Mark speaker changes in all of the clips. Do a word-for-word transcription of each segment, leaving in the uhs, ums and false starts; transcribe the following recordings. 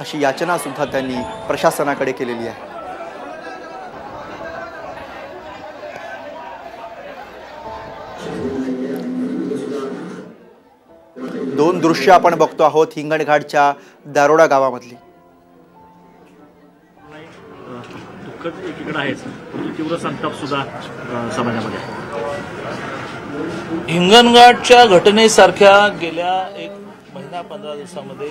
Speaker 1: अशी याचना सुद्धा त्यांनी प्रशासनाकडे केलेली आहे। दोन दृश्य आपण बघतो आहोत हिंगणघाटच्या दारोडा गावामधली।
Speaker 2: दुःखद एकीकडे आहेच, तीव्र संताप सुद्धा समाजामध्ये।
Speaker 3: हिंगणघाटच्या घटनेसारख्या गेल्या एक महिना पंधरा दिवसामध्ये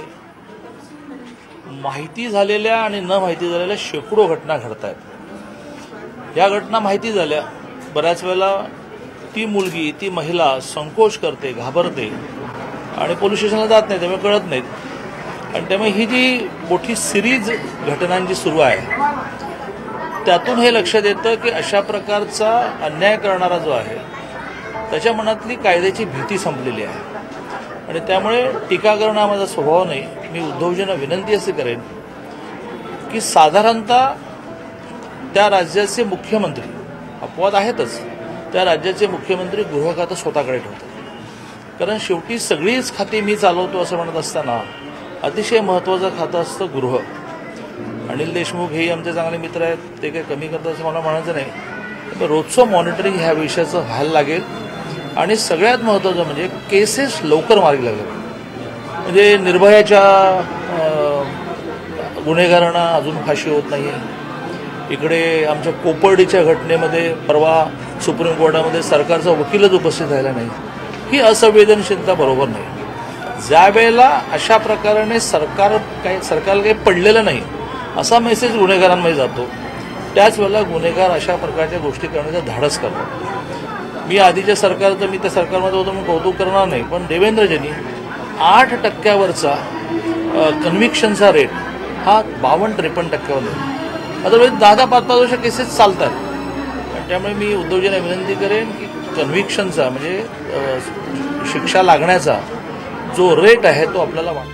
Speaker 3: माहिती झालेल्या आणि न माहिती झालेल्या शेकडो घटना घडत आहेत। या घटना माहिती झाल्या, बऱ्याच वेळेला ती मुलगी ती महिला संकोच करते, घाबरते आणि पोलीस स्टेशनला जात नाही, त्यामुळे कळत नाहीत। आणि त्यामुळे ही जी मोठी सिरीज घटनांची सुरू आहे त्यातून हे लक्षात येतं की अशा प्रकारचा अन्याय करणारा जो आहे त्याच्या मनातली कायद्याची भीती संपलेली आहे। आणि त्यामुळे टीका करणं हा माझा स्वभाव नाही। मी उद्धवजींना विनंती असे करेन की साधारणतः त्या राज्याचे मुख्यमंत्री, अपवाद आहेतच, त्या राज्याचे मुख्यमंत्री गृह खातं स्वतःकडे ठेवतात। कारण शेवटी सगळीच खाती मी चालवतो असं म्हणत असताना अतिशय महत्त्वाचं खातं असतं गृह। अनिल देशमुख हे आमचे चांगले मित्र आहेत, ते काही कमी करतात असं मला म्हणायचं नाही। रोजचं मॉनिटरिंग ह्या विषयाचं व्हायला लागेल आणि सगळ्यात महत्त्वाचं म्हणजे केसेस लवकर मार्गी लागेल। म्हणजे निर्भयाच्या गुन्हेगारांना अजून फाशी होत नाही आहे। इकडे आमच्या कोपर्डीच्या घटनेमध्ये परवा सुप्रीम कोर्टामध्ये सरकारचा वकीलच उपस्थित राहिला नाही। ही असंवेदनशीलता बरोबर नाही। ज्या वेळेला अशा प्रकाराने सरकार काही सरकारला काही पडलेलं नाही असा मेसेज गुन्हेगारांमध्ये जातो, त्याच वेळेला गुन्हेगार अशा प्रकारच्या गोष्टी करण्याचं धाडस करतात। मी आधीच्या सरकारचं, मी त्या सरकारमध्ये होतो म्हणून कौतुक करणार नाही, पण देवेंद्रजींनी आठ टक्क्यावरचा कन्व्हिक्शनचा रेट हा बावन्न त्रेपन्न टक्क्यावर नेला। अदरवाईज दहा दहा पाच पाच वर्ष केसेस चालतात। आणि त्यामुळे मी उद्धवजींना विनंती करेन की कन्व्हिक्शनचा म्हणजे शिक्षा लागण्याचा जो रेट आहे तो आपल्याला वाढ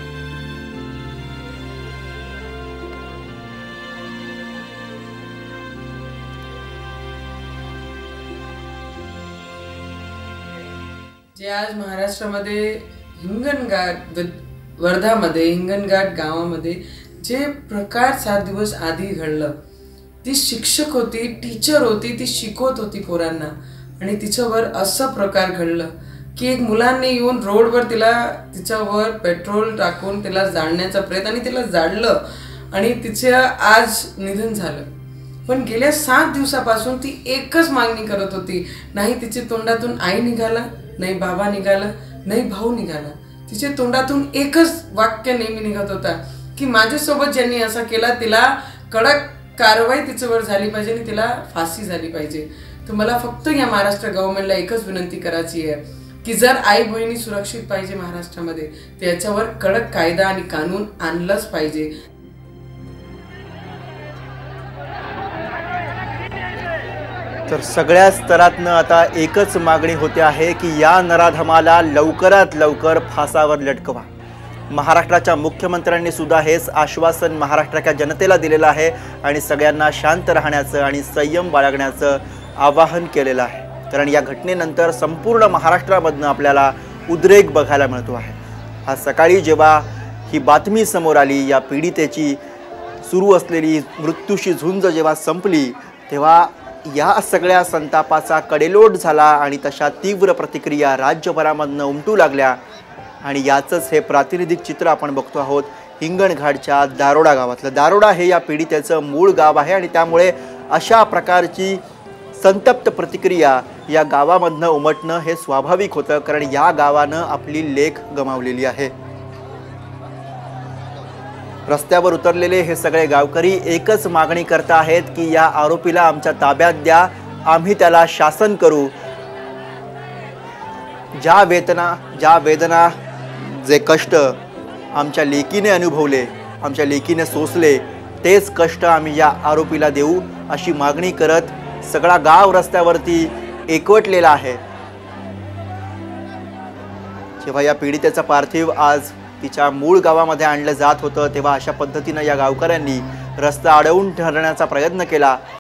Speaker 4: जे आज महाराष्ट्रामध्ये हिंगणघाट वर्धामध्ये हिंगणघाट गावामध्ये जे प्रकार सात दिवस आधी घडलं, ती शिक्षक होती, टीचर होती, ती शिकवत होती पोरांना आणि तिच्यावर असं प्रकार घडलं की एक मुलांनी येऊन रोडवर तिला तिच्यावर पेट्रोल टाकून तिला जाळण्याचा प्रयत्न आणि तिला जाळलं आणि तिचं आज निधन झालं। पण गेल्या सात दिवसापासून ती एकच मागणी करत होती, नाही तिच्या तोंडातून आई निघाला, नाही बाबा निघाला, नाही भाऊ निघाला, तिच्या तोंडातून एकच वाक्य नेहमी निघत होता की माझ्यासोबत ज्यांनी असा केला तिला कडक कारवाई तिच्यावर झाली पाहिजे आणि तिला फाशी झाली पाहिजे। तर मला फक्त या महाराष्ट्र गव्हर्नमेंटला एकच विनंती करायची आहे की जर आई बहिणी सुरक्षित पाहिजे महाराष्ट्रामध्ये त्याच्यावर कडक कायदा आणि कानून आणलंच पाहिजे।
Speaker 1: तर सगळ्या स्तरातनं आता एकच मागणी होते आहे की या नराधमाला लवकरात लवकर फासावर लटकवा। महाराष्ट्राच्या मुख्यमंत्र्यांनी सुद्धा हेच आश्वासन महाराष्ट्राच्या जनतेला दिलेलं आहे आणि सगळ्यांना शांत राहण्याचं आणि संयम बाळगण्याचं आवाहन केलेलं आहे। कारण या घटनेनंतर संपूर्ण महाराष्ट्रामधनं आपल्याला उद्रेक बघायला मिळतो आहे। आज सकाळी जेव्हा ही बातमी समोर आली, या पीडितेची सुरू असलेली मृत्यूशी झुंज जेव्हा संपली, तेव्हा या सगळ्या संतापाचा कडेलोट झाला आणि तशा तीव्र प्रतिक्रिया राज्यभरामधनं उमटू लागल्या। आणि याचंच हे प्रातिनिधिक चित्र आपण बघतो आहोत हिंगणघाटच्या दारोडा गावातलं। दारोडा हे या पीडितेचं मूळ गाव आहे आणि त्यामुळे अशा प्रकारची संतप्त प्रतिक्रिया या गावामधनं उमटणं हे स्वाभाविक होतं, कारण या गावानं आपली लेक गमावलेली आहे। रस्त्यावर उतरलेले हे सगळे गावकरी एकच मागणी करत आहेत की या आरोपीला आमच्या ताब्यात द्या, आम्ही त्याला शासन करू। ज्या वेदना ज्या वेदना जे कष्ट आमच्या लेकीने अनुभवले, आमच्या लेकीने सोसले, तेच कष्ट आम्ही या आरोपीला देऊ अशी मागणी करत सगळा गाव रस्त्यावरती एकवटलेला आहे। जेव्हा या पीडितेचा पार्थिव आज तिच्या मूळ गावामध्ये आणलं जात होतं तेव्हा अशा पद्धतीने या गावकऱ्यांनी रस्ता अडवून ठरवण्याचा प्रयत्न केला।